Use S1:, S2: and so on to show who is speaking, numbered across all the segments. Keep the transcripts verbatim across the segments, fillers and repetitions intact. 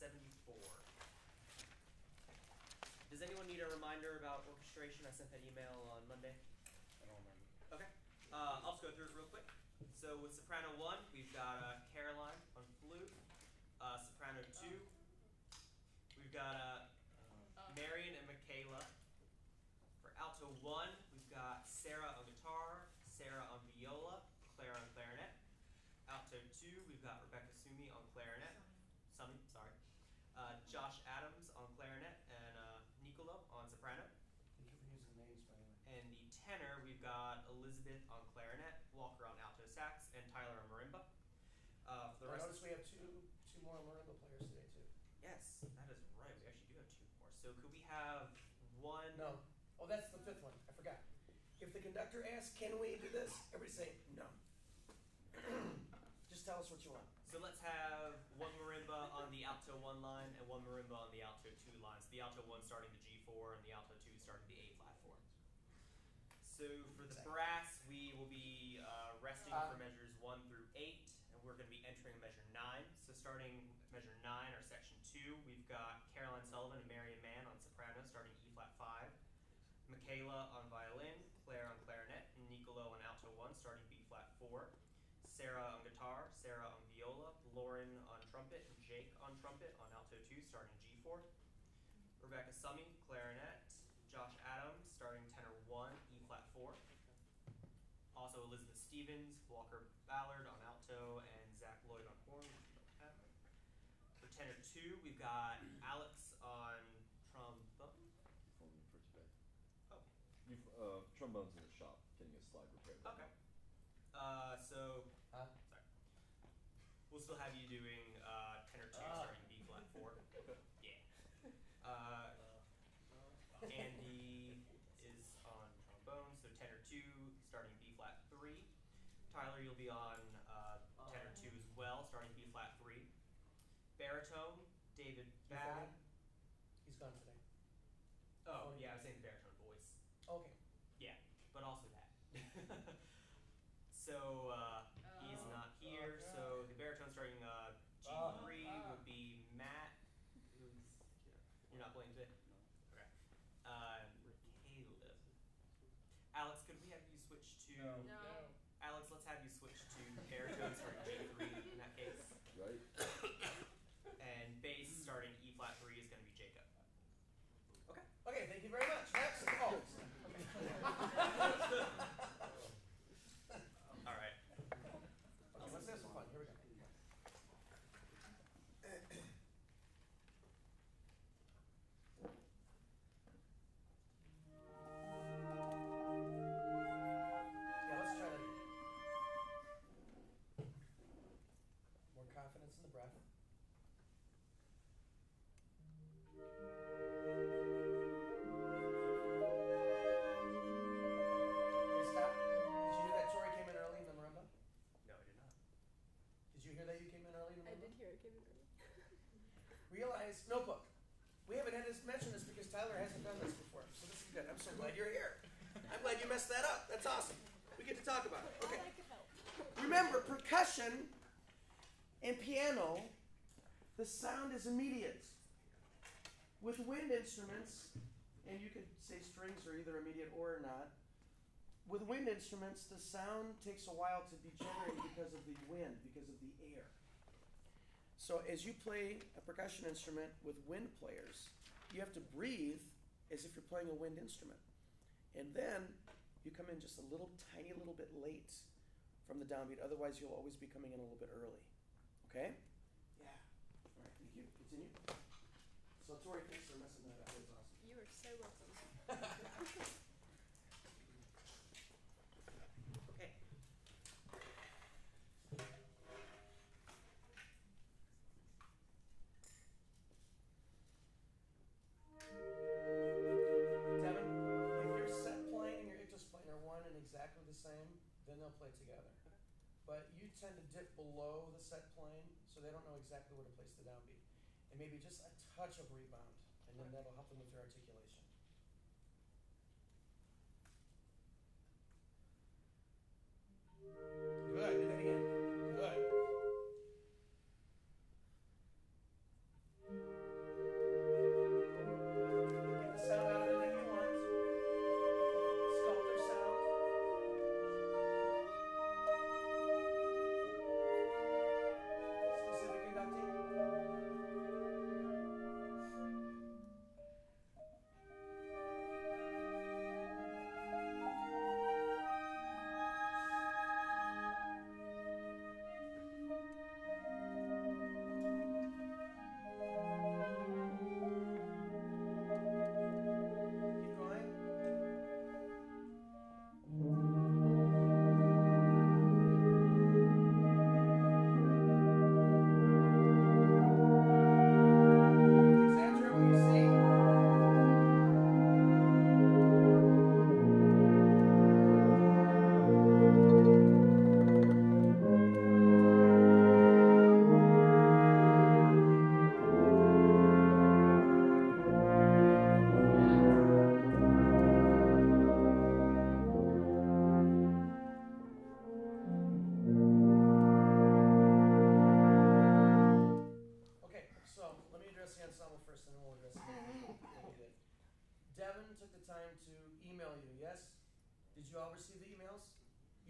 S1: seventy-four. Does anyone need a reminder about orchestration? I sent that email on Monday.
S2: I don't remember.
S1: Okay. Uh, I'll just go through it real quick. So with soprano one, we've got uh, Caroline on flute. Uh, soprano two, we've got uh, Marion and Michaela. For alto one, we've got Sarah on guitar, Sarah on viola, Claire on clarinet. Alto two, we've got Rebecca Sumi on clarinet. Sumi, sorry. Uh, Josh Adams on clarinet and uh, Nicolo on soprano.
S2: Thank you for using names, by the way.
S1: And the tenor, we've got Elizabeth on clarinet, Walker on alto sax, and Tyler on marimba. Uh, for the
S2: I
S1: rest
S2: noticed we have two two more marimba players today too.
S1: Yes, that is right. We actually do have two more. So could we have one?
S2: No. Oh, that's the fifth one. I forgot. If the conductor asks, "Can we do this?" everybody say no. Just tell us what you want.
S1: So let's have one marimba on the alto one line and one marimba on the alto two line. So the alto one starting the G four and the alto two starting the A flat four. So for the
S2: Exactly.
S1: brass, we will be uh, resting
S2: Uh,
S1: for measures one through eight, and we're going to be entering measure nine. So starting measure nine, or section two, we've got Caroline Sullivan and Marion Mann on soprano, starting E flat five. Michaela on violin, Claire on clarinet, and Nicolo on alto one, starting B flat four. Sarah on guitar, Sarah on viola, Lauren on trumpet, and Jake on trumpet on alto two, starting G four. Rebecca Sumi, clarinet. Josh Adams, starting tenor one, E flat four. Also Elizabeth Stevens, Walker Ballard on alto, and Zach Lloyd on horn. For tenor two, we've got Alex on trombone.
S3: Phone for today.
S1: Oh,
S3: You've, uh, trombone's in the shop, getting a slide repaired. right
S1: okay. Uh, so,
S2: Huh?
S1: sorry. We'll still have you doing uh, tenor two,
S2: Ah.
S1: starting B flat four. Yeah. Uh, Andy is on trombone, so tenor two, starting B flat three. Tyler, you'll be on uh, tenor two as well, starting B flat three. Baritone, David Babb.
S2: He's gone today.
S1: Oh, yeah, I was saying the baritone voice.
S2: Okay.
S1: Yeah, but also that. So uh, he's
S4: Oh.
S1: not here.
S2: Oh,
S1: So the baritone starting uh, G three
S2: Oh.
S1: would be Matt. Who's you're not playing today?
S3: No.
S1: Okay. Uh, Caleb. Alex, could we have you switch to?
S2: No.
S4: No.
S1: Alex, let's have you switch to baritone starting G three in that case.
S3: Right?
S1: And bass starting E flat three is going to be Jacob. Okay.
S2: Okay, thank you very much. Next. Oh.
S1: All right.
S2: Okay, let's have some fun. Here we go. Yeah, let's try that. More confidence in the breath. Okay, stop. Did you hear that Tori came in early in the marimba?
S1: No, I did not.
S2: Did you hear that you came in early in the
S4: I
S2: marimba?
S4: did hear it came in early.
S2: Realize, notebook. We haven't had to mention this because Tyler hasn't done this before, so this is good. I'm so glad you're here. I'm glad you messed that up. That's awesome. We get to talk about it.
S4: All I
S2: Okay.
S4: could help.
S2: Remember, percussion and piano, the sound is immediate. With wind instruments, and you could say strings are either immediate or not. With wind instruments, the sound takes a while to be generated because of the wind, because of the air. So as you play a percussion instrument with wind players, you have to breathe as if you're playing a wind instrument. And then you come in just a little tiny little bit late from the downbeat. Otherwise, you'll always be coming in a little bit early. Okay? Yeah. All right, thank you. Continue. So Tori thinks they're messing that up. That's awesome.
S4: You are so welcome.
S1: Okay.
S2: Devin, if your set playing and your ictus playing are one and exactly the same, then they'll play together. But you tend to dip below the set plane, so they don't know exactly where to place the downbeat. And maybe just a touch of rebound, and then that'll help them with their articulation. Good. Do that again. Good.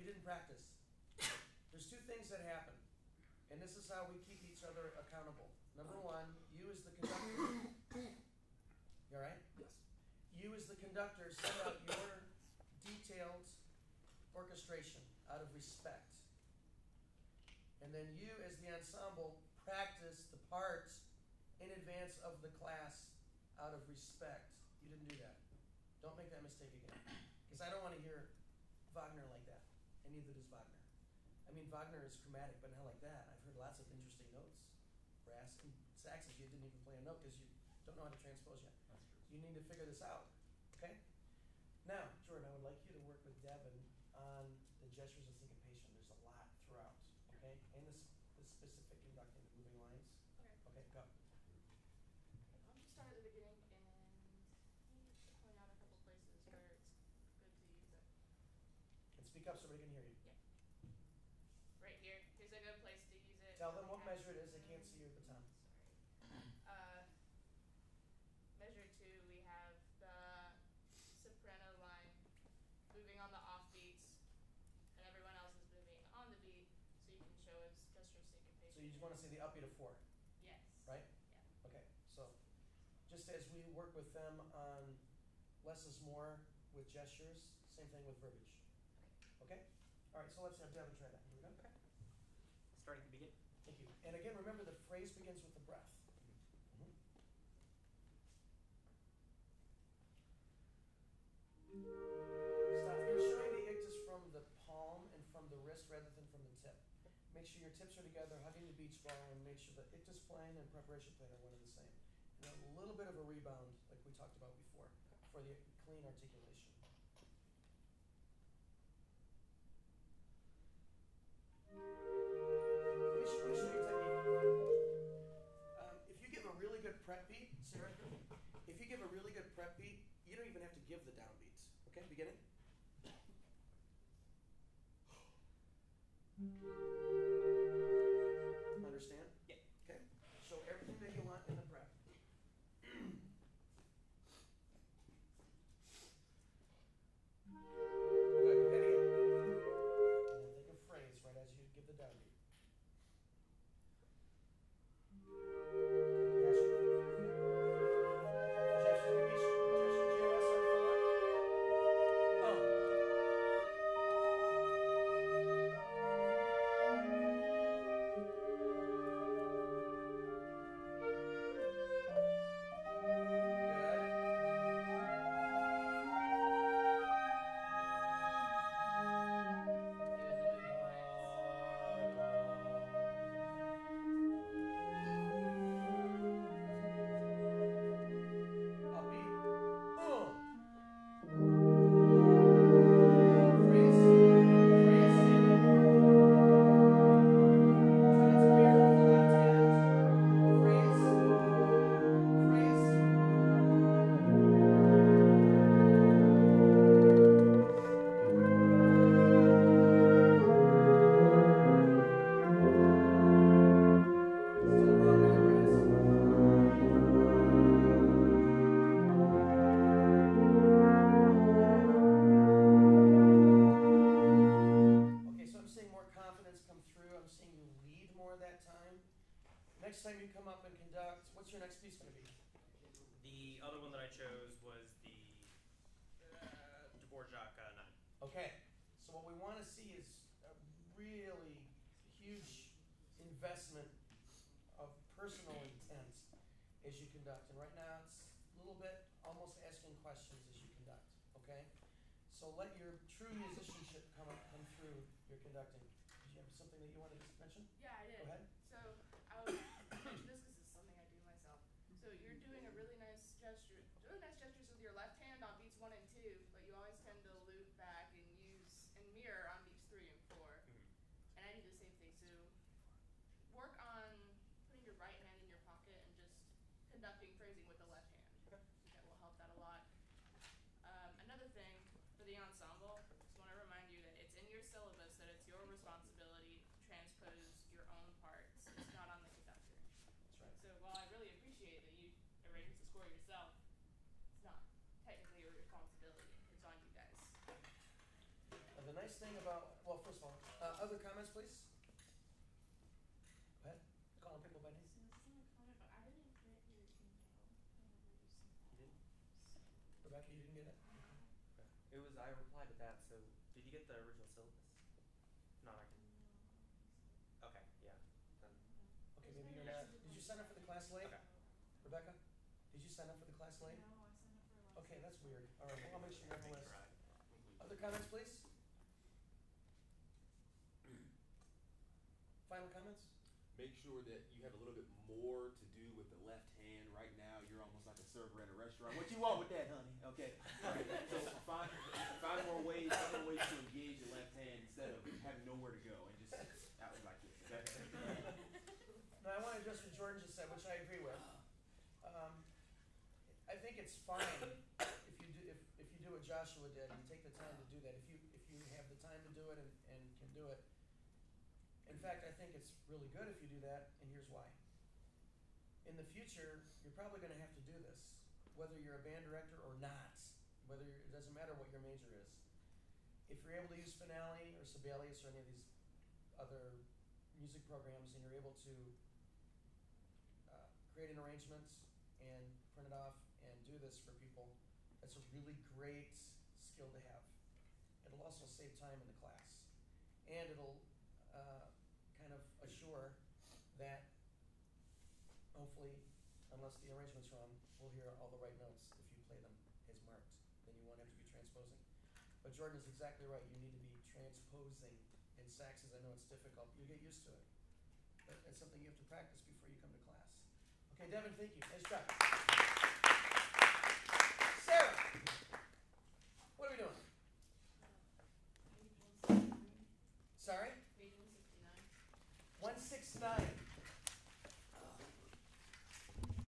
S2: You didn't practice. There's two things that happen, and this is how we keep each other accountable. Number one, you as the conductor. You all right?
S3: Yes.
S2: You as the conductor set out your detailed orchestration out of respect. And then you as the ensemble practice the parts in advance of the class out of respect. You didn't do that. Don't make that mistake again. Because I don't want to hear Wagner like that. And neither does Wagner. I mean, Wagner is chromatic, but not like that. I've heard lots of interesting notes. Brass and saxes, you didn't even play a note because you don't know how to transpose yet.
S3: That's true.
S2: You need to figure this out, okay? Now, Jordan, I would like you to work with Devin on the gestures of syncopation. There's a lot throughout, okay? And this, the specific conducting, the moving lines.
S4: Okay.
S2: Okay, go.
S4: I'll just start at the beginning and maybe point out a couple places where it's good to use it.
S2: And speak up so everybody can hear you.
S4: Right here. Here's a good place to use it.
S2: Tell them
S4: We
S2: what
S4: have-
S2: measure it is. They can't see your baton.
S4: Sorry. Uh, measure two, we have the soprano line moving on the offbeats, and everyone else is moving on the beat, so you can show us gesture syncopation.
S2: So you just want to say the upbeat of four,
S4: Yes.
S2: right?
S4: Yeah.
S2: Okay, so just as we work with them on less is more with gestures, same thing with verbiage. Okay? All right, so let's have Devin try that. Here we go.
S1: Okay. Starting to begin.
S2: Thank you. And again, remember the phrase begins with the breath. Mhm. Stop. You're showing the ictus from the palm and from the wrist rather than from the tip. Make sure your tips are together, hugging the beach ball, and make sure the ictus plane and preparation plane are one and the same. And a little bit of a rebound, like we talked about before, for the clean articulation. Let me show, let me show you a technique. Um, if you give a really good prep beat, Sarah, if you give a really good prep beat, you don't even have to give the downbeats. Okay, beginning. Understand?
S1: Yeah.
S2: Okay. Show everything that you want in the prep. Good. Do that again. And then think of phrase right as you give the downbeat. Passion. Gesture, gesture, gesture, G O S on four. Oh. Okay, so I'm seeing more confidence come through. I'm seeing you lead more that time. Next time you come up and conduct, what's your next piece going to be?
S1: The other one that I chose was the uh, Dvorak uh, nine.
S2: Okay, so what we want to see is a really huge investment of personal intent as you conduct. And right now it's a little bit almost asking questions as you conduct, okay? So let your true musicianship come up, come through your conducting. Did you have something that you wanted to mention?
S4: Yeah, I did.
S2: Go ahead.
S4: So I was mention this because it's something I do myself. So you're doing a really nice gesture, really nice gestures with your left hand on beats one and two, but you always tend to loop back and use and mirror on beats three and four.
S1: Mm-hmm.
S4: And I do the same thing. So work on putting your right hand in your pocket and just conducting phrasing with the left hand.
S1: Okay.
S4: I think that will help that a lot. Um, another thing for the ensemble, just want to remind you that it's in your syllabus that it's your responsibility to transpose your own parts. It's not on the conductor.
S2: That's right.
S4: So while I really appreciate that you arrange the score yourself, it's not technically your responsibility. It's on you guys.
S2: Uh, the nice nice thing about, well, first of all, uh, other comments, please? Go ahead. Calling people by name.
S4: So this isn't a comment, but I didn't get your email whenever you sent that.
S1: You didn't?
S2: Rebecca, you didn't get it?
S1: It was, I replied to that, so did you get the original syllabus? Not I can, okay, yeah, then,
S2: Okay, maybe you're not, did you sign up for the class late?
S1: okay.
S2: Rebecca, did you sign up for the class late?
S4: No, I signed up for last.
S2: Okay, that's weird. All right, well, I'll make sure you're on the
S1: Thank
S2: list.
S1: you, Ryan. I think we-
S2: Other comments, please? Final comments?
S5: Make sure that you have a little bit more to do with the left hand. Right now, you're almost like a server at a restaurant. What you want with that, honey? Okay. Right. So find find more ways, find more ways to engage your left hand instead of having nowhere to go and just out like this. Okay?
S2: Now, I want to address what Jordan just said, which I agree with. Um, I think it's fine if you do if, if you do what Joshua did and you take the time to do that. If you if you have the time to do it and, and can do it. In fact, I think it's really good if you do that, and here's why. In the future, you're probably going to have to do this, whether you're a band director or not. Whether you're, it doesn't matter what your major is. If you're able to use Finale or Sibelius or any of these other music programs, and you're able to uh, create an arrangement and print it off and do this for people, that's a really great skill to have. It'll also save time in the class, and it'll uh, kind of assure that hopefully, unless the arrangement's wrong, we'll hear all the right notes if you play them as marked. Then you won't have to be transposing. But Jordan is exactly right. You need to be transposing in saxes. I know it's difficult. You get used to it. But it's something you have to practice before you come to class. Okay, Devin, thank you. Nice job. Sarah, what are we doing?
S4: Page one sixty-nine.
S2: Sorry?
S4: Page one sixty-nine.
S2: one six nine.